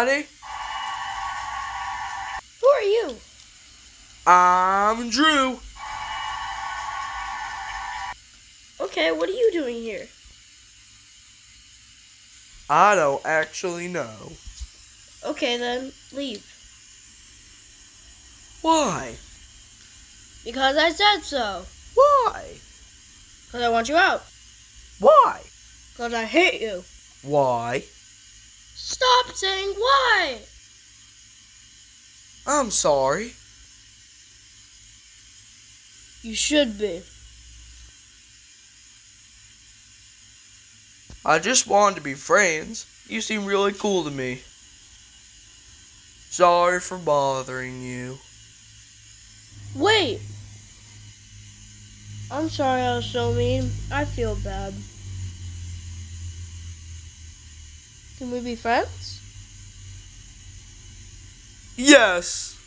everybody. Who are you? I'm Drew. Okay, what are you doing here? I don't actually know. Okay then, leave. Why? Because I said so. Why? Because I want you out. Why? Because I hate you. Why? Stop saying why! I'm sorry. You should be. I just wanted to be friends. You seem really cool to me. Sorry for bothering you. Wait! I'm sorry I was so mean. I feel bad. Can we be friends? Yes.